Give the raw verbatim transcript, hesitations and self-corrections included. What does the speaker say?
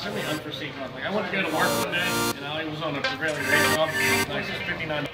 semi unforeseen. Like I went to go to work one day, and I was on a prevailing rate job. Like it's fifty-nine.